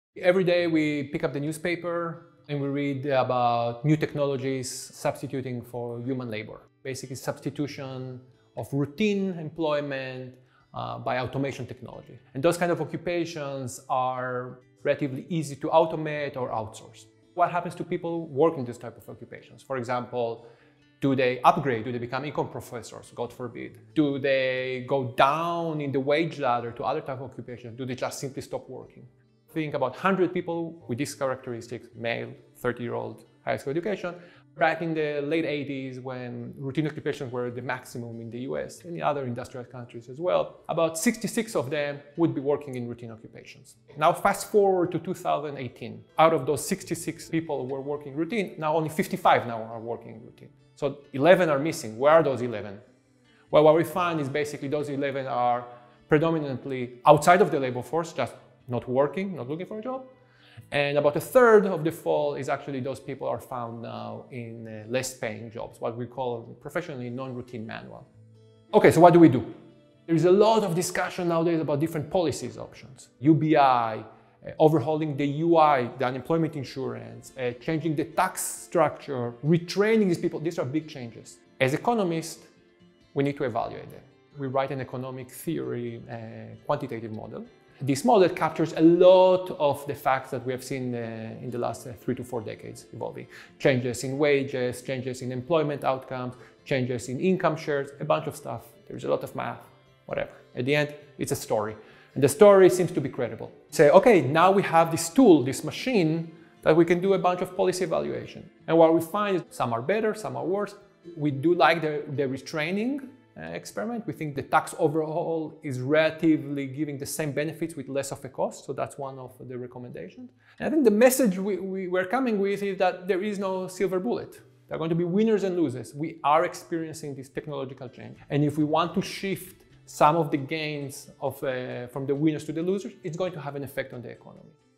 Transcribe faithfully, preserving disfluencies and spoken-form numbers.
Every day we pick up the newspaper and we read about new technologies substituting for human labor. Basically substitution of routine employment uh, by automation technology. And those kind of occupations are relatively easy to automate or outsource. What happens to people working this type of occupations? For example, do they upgrade? Do they become econ professors? God forbid. Do they go down in the wage ladder to other type of occupations? Do they just simply stop working? Think about one hundred people with these characteristics, male, thirty-year-old, high school education. Back in the late eighties, when routine occupations were the maximum in the U S and in other industrial countries as well, about sixty-six of them would be working in routine occupations. Now fast forward to two thousand eighteen. Out of those sixty-six people who were working routine, now only fifty-five now are working in routine. So eleven are missing. Where are those eleven? Well, what we find is basically those eleven are predominantly outside of the labor force, just not working, not looking for a job. And about a third of the fall is actually those people are found now in uh, less paying jobs, what we call professionally non-routine manual. Okay, so what do we do? There is a lot of discussion nowadays about different policies options. U B I, uh, overhauling the U I, the unemployment insurance, uh, changing the tax structure, retraining these people. These are big changes. As economists, we need to evaluate them. We write an economic theory uh, quantitative model. This model captures a lot of the facts that we have seen uh, in the last uh, three to four decades evolving. Changes in wages, changes in employment outcomes, changes in income shares, a bunch of stuff. There's a lot of math, whatever. At the end, it's a story. And the story seems to be credible. Say, okay, now we have this tool, this machine, that we can do a bunch of policy evaluation. And what we find is some are better, some are worse. We do like the, the retraining Uh, experiment. We think the tax overhaul is relatively giving the same benefits with less of a cost, so that's one of the recommendations. And I think the message we, we, we're coming with is that there is no silver bullet. There are going to be winners and losers. We are experiencing this technological change, and if we want to shift some of the gains of, uh, from the winners to the losers, it's going to have an effect on the economy.